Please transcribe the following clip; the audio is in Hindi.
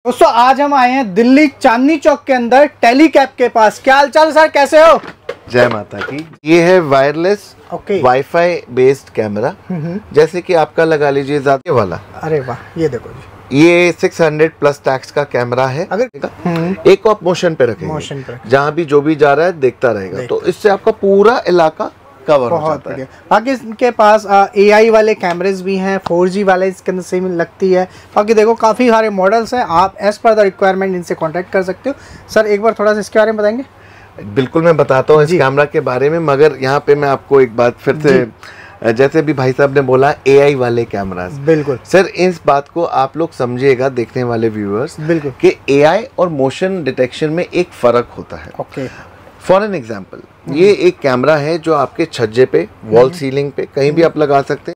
दोस्तों आज हम आए हैं दिल्ली चांदनी चौक के अंदर टेलीकैप के पास। क्या हालचाल सर, कैसे हो? जय माता की। ये है वायरलेस वाईफाई बेस्ड कैमरा, जैसे कि आपका लगा लीजिए ज़्यादा वाला। अरे वाह, ये देखो जी, ये 600 प्लस टैक्स का कैमरा है। अगर एक आप मोशन पे रखेंगे, जहाँ भी जो भी जा रहा है देखता रहेगा, तो इससे आपका पूरा इलाका कवर हो जाता है। बाकी इनके पास AI वाले कैमरेज भी हैं, 4G वाले इसके अंदर सेम लगती है। बाकी देखो काफ़ी सारे मॉडल्स हैं, आप एज पर द रिक्वायरमेंट इनसे कांटेक्ट कर सकते हो। सर एक बार थोड़ा सा इसके बारे में बताएंगे? बिल्कुल, मैं बताता हूँ इस कैमरा के बारे में, मगर यहाँ पे मैं आपको एक बात फिर से, जैसे भी भाई साहब ने बोला AI वाले कैमरास, बिल्कुल सर इस बात को आप लोग समझिएगा, देखने वाले व्यूअर्स, बिल्कुल कि AI और मोशन डिटेक्शन में एक फ़र्क होता है। ओके, फॉर एन एग्जाम्पल, ये एक कैमरा है जो आपके छज्जे पे, वॉल सीलिंग पे कहीं भी आप लगा सकते हैं।